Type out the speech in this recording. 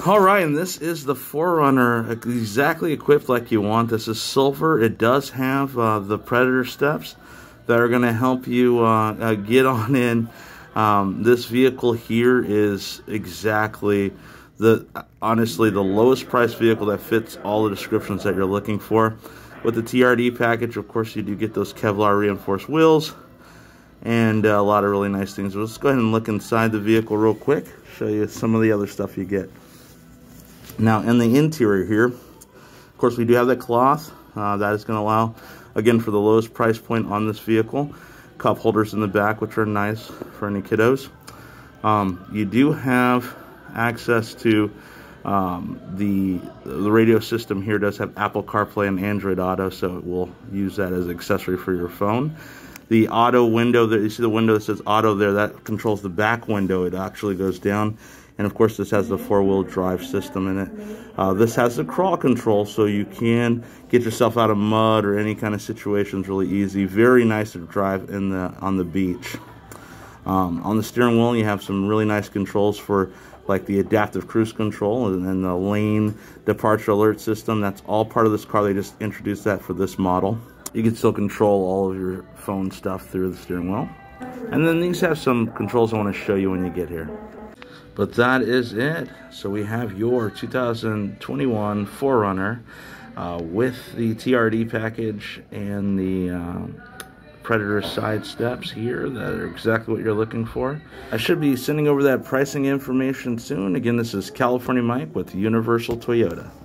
All right, and this is the 4Runner, exactly equipped like you want. This is silver. It does have the Predator steps that are going to help you get on in. This vehicle here is exactly honestly the lowest priced vehicle that fits all the descriptions that you're looking for. With the TRD package, of course, you do get those Kevlar reinforced wheels and a lot of really nice things. Let's go ahead and look inside the vehicle real quick, show you some of the other stuff you get. Now, in the interior here, of course, we do have that cloth. That is going to allow, again, for the lowest price point on this vehicle. Cup holders in the back, which are nice for any kiddos. You do have access to the radio system here. Does have Apple CarPlay and Android Auto, so it will use that as an accessory for your phone. The auto window, there, you see the window that says auto there, that controls the back window. It actually goes down. And of course, this has the 4-wheel drive system in it. This has the crawl control, so you can get yourself out of mud or any kind of situations really easy. Very nice to drive on the beach. On the steering wheel, you have some really nice controls for like the adaptive cruise control and the lane departure alert system. That's all part of this car. They just introduced that for this model. You can still control all of your phone stuff through the steering wheel. And then these have some controls I want to show you when you get here. But that is it. So we have your 2021 4Runner with the TRD package and the Predator side steps here that are exactly what you're looking for. I should be sending over that pricing information soon. Again, this is California Mike with Universal Toyota.